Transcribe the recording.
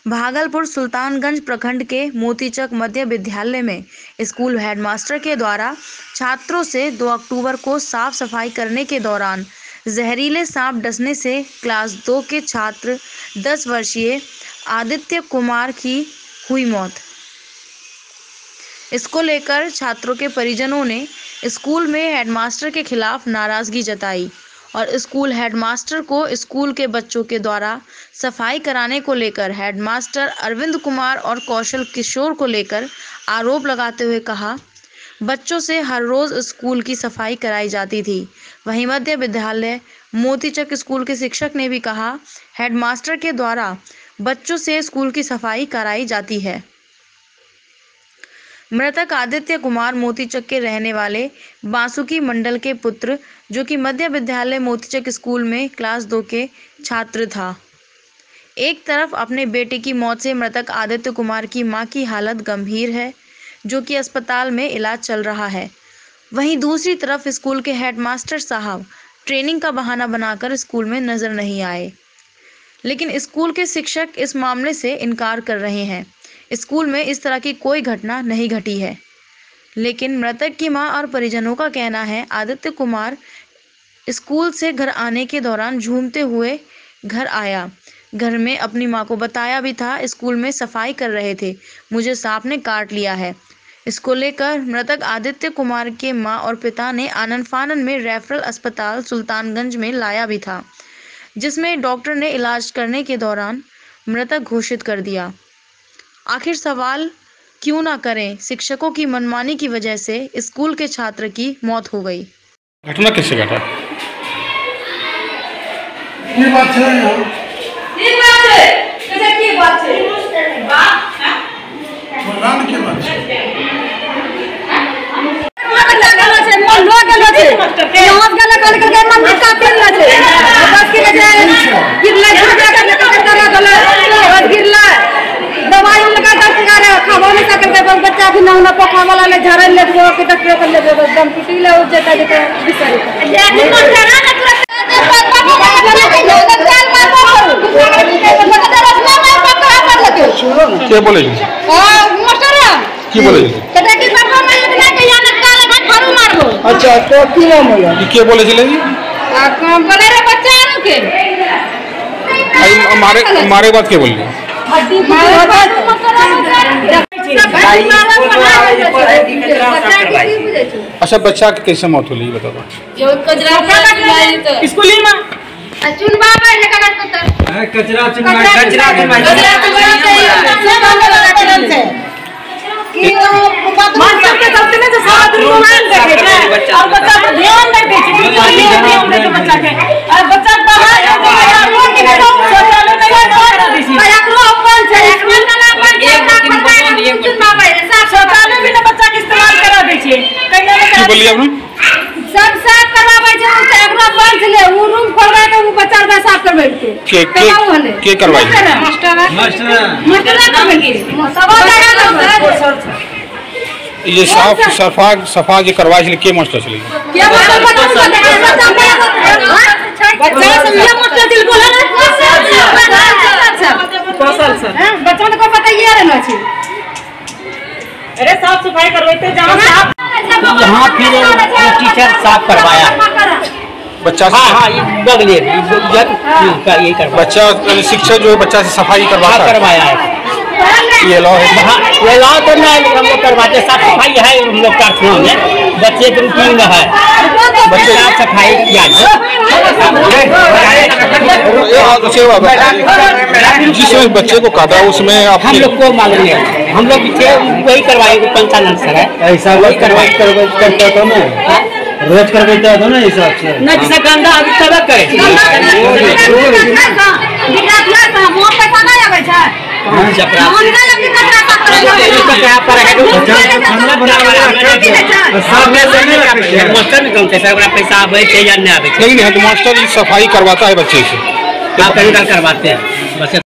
भागलपुर सुल्तानगंज प्रखंड के मोतीचक मध्य विद्यालय में स्कूल हेडमास्टर के द्वारा छात्रों से 2 अक्टूबर को साफ सफाई करने के दौरान जहरीले सांप डसने से क्लास 2 के छात्र 10 वर्षीय आदित्य कुमार की हुई मौत। इसको लेकर छात्रों के परिजनों ने स्कूल में हेडमास्टर के खिलाफ नाराजगी जताई और स्कूल हेडमास्टर को स्कूल के बच्चों के द्वारा सफाई कराने को लेकर हेडमास्टर अरविंद कुमार और कौशल किशोर को लेकर आरोप लगाते हुए कहा, बच्चों से हर रोज स्कूल की सफाई कराई जाती थी। वहीं मध्य विद्यालय मोतीचक स्कूल के शिक्षक ने भी कहा, हेडमास्टर के द्वारा बच्चों से स्कूल की सफाई कराई जाती है। मृतक आदित्य कुमार मोतीचक के रहने वाले बासुकी मंडल के पुत्र, जो कि मध्य विद्यालय मोतीचक स्कूल में क्लास 2 के छात्र था। एक तरफ अपने बेटे की मौत से मृतक आदित्य कुमार की मां की हालत गंभीर है, जो कि अस्पताल में इलाज चल रहा है। वहीं दूसरी तरफ स्कूल के हेडमास्टर साहब ट्रेनिंग का बहाना बनाकर स्कूल में नजर नहीं आए, लेकिन स्कूल के शिक्षक इस मामले से इनकार कर रहे हैं। स्कूल में इस तरह की कोई घटना नहीं घटी है, लेकिन मृतक की मां और परिजनों का कहना है, आदित्य कुमार स्कूल से घर आने के दौरान झूमते हुए घर आया। घर में अपनी मां को बताया भी था, स्कूल में सफाई कर रहे थे, मुझे सांप ने काट लिया है। इसको लेकर मृतक आदित्य कुमार के मां और पिता ने आनन फानन में रेफरल अस्पताल सुल्तानगंज में लाया भी था, जिसमें डॉक्टर ने इलाज करने के दौरान मृतक घोषित कर दिया। आखिर सवाल क्यों ना करें, शिक्षकों की मनमानी की वजह से स्कूल के छात्र की मौत हो गई। घटना कैसे घटा? ये बात है कैसे की बात है मरान के बात है लोग गलो छे यहां गलो कल के मन में काफी ला छे बस की वजह गिरला झुका कर गलो गिरला दवाई लगा कर करे खावा में कर के बच्चा भी ना पोखा वाला ले झरन ले वो के डॉक्टर कर ले एकदम टूटी ले जेता जेता बिसरी लेकिन मन करा ना तुरंत क्या बोले मास्टर की बोले कटा की बाबा में इतना के या नक्का लगा फारू मार लो। अच्छा तो की नाम है ये क्या बोले चले जी? कौन बोले रे बच्चा नु के हमारे बात क्या बोल रही? अच्छा, बच्चा की कैसे मौत हुई बता दो। स्कूल में चुनवा पर लगा कर कचरा चुनवा कि मास्टर के साथ में तो सारा दिन मोबाइल देखे और बच्चा पर ध्यान नहीं देते बच्चा के और बच्चा बाहर के शौचालय तैयार कर दीजिए एकरो अपन है शौचालय भी ना बच्चा के इस्तेमाल करा दीजिए की बोलिए आपने सब साफ करवावे छै तो एकरो बंद ले वो रूम खोलवा के वो बच्चा का साफ करवे के करवाई मास्टर ये सफा के करवाई छले के मास्टर छले क्या बच्चा समझिए मास्टर दिल बोला कौशल सर बच्चों को पता ही रहना चाहिए। अरे साफ सफाई करवाते जहां साफ यहाँ फिर टीचर साफ करवाया बच्चा। हाँ ये बगले यही करवाया बच्चा शिक्षक जो है बच्चा से सफाई करवाया है। ये लॉ है? ये लॉ तो नहीं, हम लोग करवाते साफ सफाई है हम लोग कारखानों में बच्चे के रूटीन है बच्चे साफ सफाई किया जिसमें बच्चे को काटा उसमें हम लोग को मालूम नहीं, हम लोग वही करवाए पंचानन सर है ऐसा वही करवाई करता था ना रोज करवाता था ना हिसाब से ना किसी गंदा अभी सबक करे पैसा आवे या नहीं आवे, लेकिन हेडमास्टर सफाई करवाता है बच्चे से करवाते हैं।